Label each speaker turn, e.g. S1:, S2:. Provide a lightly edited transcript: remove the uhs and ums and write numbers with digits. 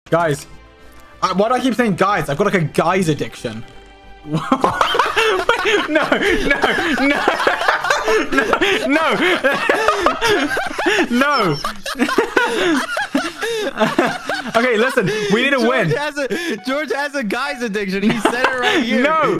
S1: Guys, why do I keep saying guys? I've got like a guys addiction. No, no, no, no, no. Okay, listen, we need to win.
S2: George has a guy's addiction. He said it right here.
S1: No.